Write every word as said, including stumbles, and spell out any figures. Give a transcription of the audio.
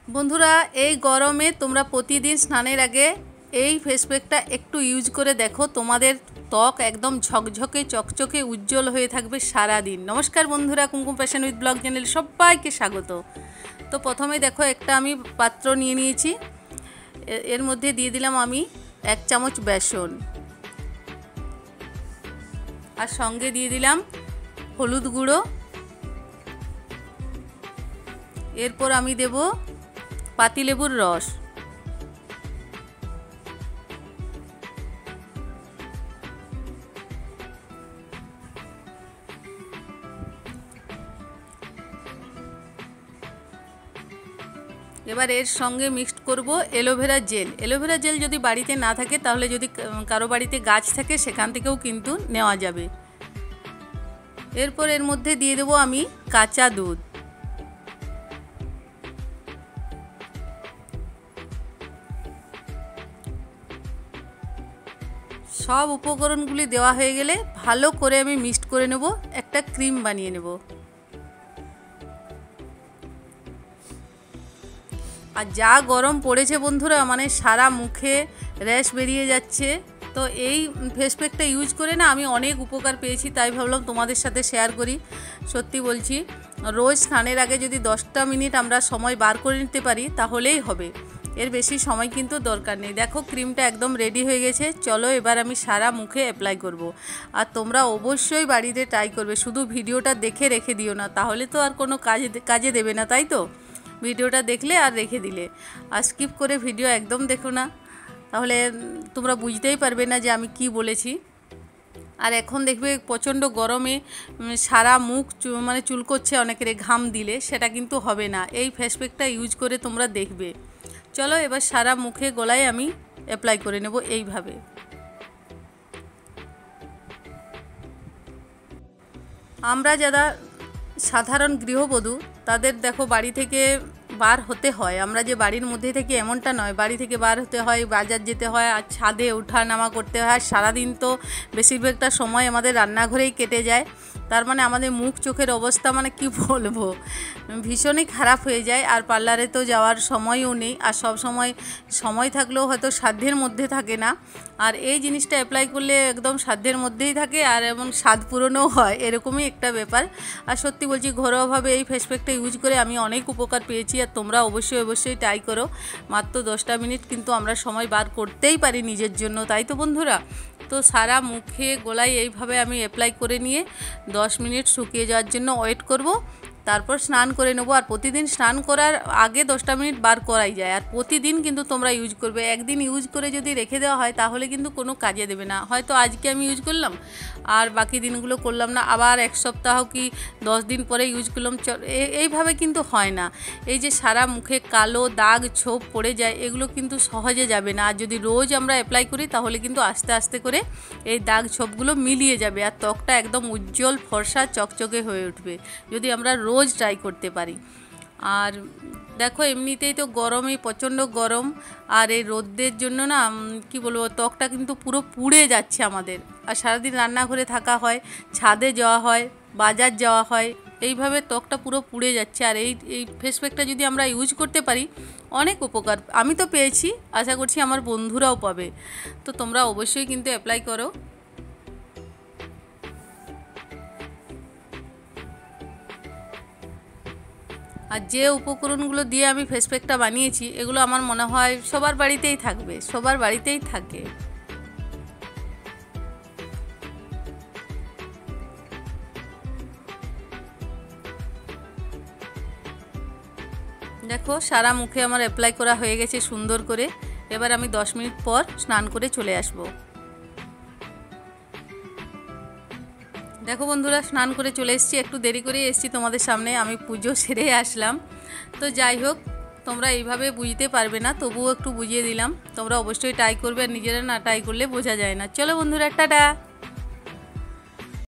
বন্ধুরা এই গরমে তোমরা প্রতিদিন স্নানের আগে এই ফেস প্যাকটা একটু ইউজ করে দেখো, তোমাদের ত্বক একদম ঝকঝকে চকচকে উজ্জ্বল হয়ে থাকবে সারা দিন। নমস্কার বন্ধুরা, Kumkum fashion with blog channel সবাইকে স্বাগত। তো প্রথমে দেখো একটা আমি পাত্র নিয়ে নিয়েছি, এর মধ্যে দিয়ে দিলাম আমি এক চামচ বেসন, আর সঙ্গে দিয়ে দিলাম হলুদ গুঁড়ো। এরপর আমি দেব পাতিলেবুর রস, এবার এর সঙ্গে মিক্সড করব অ্যালোভেরা জেল। অ্যালোভেরা জেল যদি বাড়িতে না থাকে তাহলে যদি কারো বাড়িতে গাছ থাকে সেখান থেকেও কিন্তু নেওয়া যাবে। এরপর এর মধ্যে দিয়ে দেব আমি কাঁচা দুধ, সব উপকরণগুলি দেওয়া হয়ে গেলে ভালো করে আমি মিক্সড করে নেব, একটা ক্রিম বানিয়ে নেব। আর যা গরম পড়েছে বন্ধুরা, মানে সারা মুখে র্যাশ বেরিয়ে যাচ্ছে। তো এই ফেস প্যাকটা ইউজ করে না আমি অনেক উপকার পেয়েছি, তাই ভাবলাম তোমাদের সাথে শেয়ার করি। সত্যি বলছি, রোজ স্নানের আগে যদি দশটা মিনিট আমরা সময় বার করে নিতে পারি তাহলেই হবে, এর বেশি সময় কিন্তু দরকার নেই। দেখো ক্রিমটা একদম রেডি হয়ে গেছে, চলো এবার আমি সারা মুখে অ্যাপ্লাই করব। আর তোমরা অবশ্যই বাড়িতে ট্রাই করবে, শুধু ভিডিওটা দেখে রেখে দিও না, তাহলে তো আর কোনো কাজে কাজে দেবে না, তাই তো? ভিডিওটা দেখলে আর রেখে দিলে, আর স্কিপ করে ভিডিও একদম দেখো না, তাহলে তোমরা বুঝতেই পারবে না যে আমি কি বলেছি। আর এখন দেখবে প্রচণ্ড গরমে সারা মুখ মানে চুলকোচ্ছে অনেকের ঘাম দিলে, সেটা কিন্তু হবে না। এই ফেস প্যাকটা ইউজ করে তোমরা দেখবে। চলো এবার সারা মুখে গলায় আমি অ্যাপ্লাই করে নেব এইভাবে। আমরা যারা সাধারণ গৃহবধূ তাদের দেখো বাড়ি থেকে বার হতে হয়, আমরা যে বাড়ির মধ্যে থেকে এমনটা নয়, বাড়ি থেকে বার হতে হয়, বাজার যেতে হয়, আর ছাদে ওঠা নামা করতে হয়। সারাদিন তো বেশিরভাগটা সময় আমাদের রান্নাঘরেই কেটে যায়। তার মানে আমাদের মুখ চোখের অবস্থা মানে কি বলবো, ভীষণই খারাপ হয়ে যায়। আর পার্লারে তো যাওয়ার সময়ও নেই, আর সব সময় সময় থাকলেও হয়তো সাধ্যের মধ্যে থাকে না। আর এই জিনিসটা অ্যাপ্লাই করলে একদম সাধ্যের মধ্যেই থাকে, আর এবং স্বাদ পূরণও হয়, এরকমই একটা ব্যাপার। আর সত্যি বলছি, ঘরোয়াভাবে এই ফেস প্যাকটা ইউজ করে আমি অনেক উপকার পেয়েছি, আর তোমরা অবশ্যই অবশ্যই ট্রাই করো। মাত্র দশটা মিনিট কিন্তু আমরা সময় বার করতেই পারি নিজের জন্য, তাই তো বন্ধুরা? তো সারা মুখে গলায় এইভাবে আমি অ্যাপ্লাই করে নিয়ে দশ মিনিট শুকিয়ে যাওয়ার জন্য ওয়েট করব, তারপর স্নান করে নেবো। আর প্রতিদিন স্নান করার আগে দশটা মিনিট বার করাই যায়, আর প্রতিদিন কিন্তু তোমরা ইউজ করবে। একদিন ইউজ করে যদি রেখে দেওয়া হয় তাহলে কিন্তু কোনো কাজে দেবে না। হয়তো আজকে আমি ইউজ করলাম আর বাকি দিনগুলো করলাম না, আবার এক সপ্তাহ কি দশ দিন পরে ইউজ করলাম, এইভাবে কিন্তু হয় না। এই যে সারা মুখে কালো দাগ ছোপ পড়ে যায়, এগুলো কিন্তু সহজে যাবে না। আর যদি রোজ আমরা অ্যাপ্লাই করি তাহলে কিন্তু আস্তে আস্তে করে এই দাগ ছোপগুলো মিলিয়ে যাবে, আর ত্বকটা একদম উজ্জ্বল ফর্সা চকচকে হয়ে উঠবে যদি আমরা রোজ ট্রাই করতে পারি। আর দেখো এমনিতেই তো গরমে প্রচণ্ড গরম, আর এই রোদের জন্য না কি বলবো, ত্বকটা কিন্তু পুরো পুড়ে যাচ্ছে আমাদের। আর সারাদিন রান্নাঘরে থাকা হয়, ছাদে যাওয়া হয়, বাজার যাওয়া হয়, এইভাবে ত্বকটা পুরো পুড়ে যাচ্ছে। আর এই এই ফেস প্যাকটা যদি আমরা ইউজ করতে পারি অনেক উপকার আমি তো পেয়েছি, আশা করছি আমার বন্ধুরাও পাবে। তো তোমরা অবশ্যই কিন্তু অ্যাপ্লাই করো। আর যে উপকরণগুলো দিয়ে আমি ফেস প্যাকটা বানিয়েছি এগুলো আমার মনে হয় সবার বাড়িতেই থাকবে, সবার বাড়িতেই থাকে। দেখো সারা মুখে আমার অ্যাপ্লাই করা হয়ে গেছে সুন্দর করে। এবার আমি দশ মিনিট পর স্নান করে চলে আসব। দেখো বন্ধুরা, স্নান করে চলে এসেছি, একটু দেরি করে এসেছি তোমাদের সামনে, আমি পুজো সেরে আসলাম। তো যাই হোক, তোমরা এইভাবে বুঝতে পারবে না, তবুও একটু বুঝিয়ে দিলাম। তোমরা অবশ্যই ট্রাই করবে, আর নিজেরা না ট্রাই করলে বোঝা যায় না। চলো বন্ধুরা, টাটা।